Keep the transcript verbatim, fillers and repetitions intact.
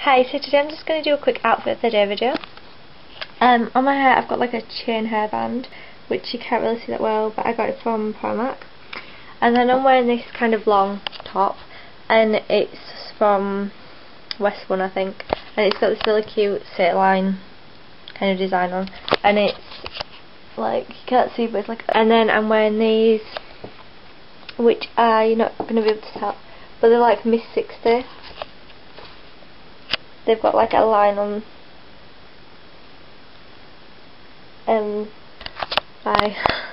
Hi, so today I'm just going to do a quick outfit of the day video. Um, on my hair I've got like a chain hairband, which you can't really see that well, but I got it from Primark. And then I'm wearing this kind of long top, and it's from Westbourne I think, and it's got this really cute set line kind of design on, and it's like, you can't see but it's like, and then I'm wearing these, which are, you're not going to be able to tell, but they're like Miss sixty. They've got like a line on. Um, bye.